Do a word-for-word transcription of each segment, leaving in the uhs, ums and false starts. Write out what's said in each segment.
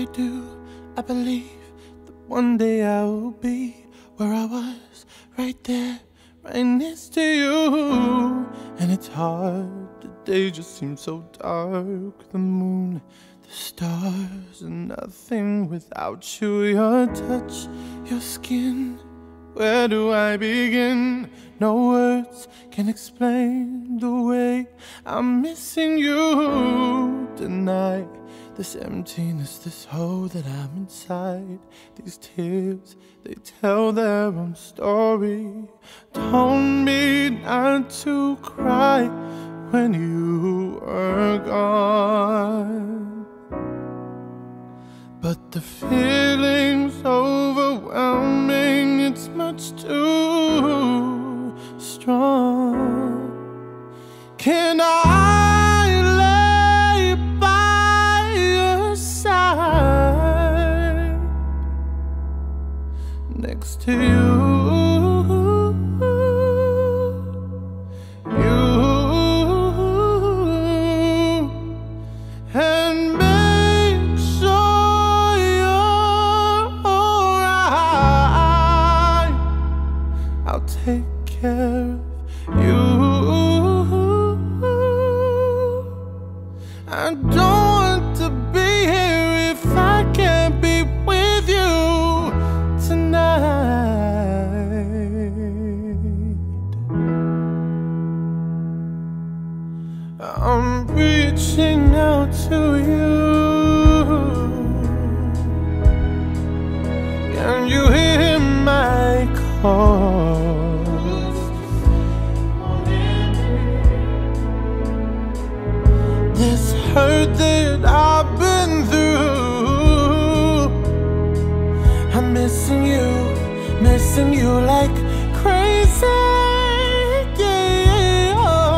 I do, I believe that one day I will be where I was, right there, right next to you. And it's hard, the day just seems so dark. The moon, the stars, and nothing without you. Your touch, your skin, where do I begin? No words can explain the way I'm missing you tonight. This emptiness, this hole that I'm inside. These tears, they tell their own story. Told me not to cry when you were gone, but the feeling's overwhelming. It's much too strong. Can I next to you, you, and make sure you're alright. I'll take care of you. I don't want to be here if I can't be with you tonight. I'm reaching out to you. Can you hear my call? This hurt that I've been through, I'm missing you, missing you like crazy, yeah.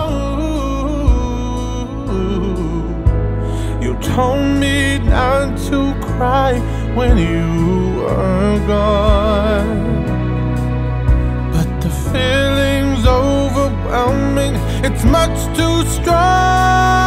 You told me not to cry when you were gone, but the feeling's overwhelming. It's much too strong.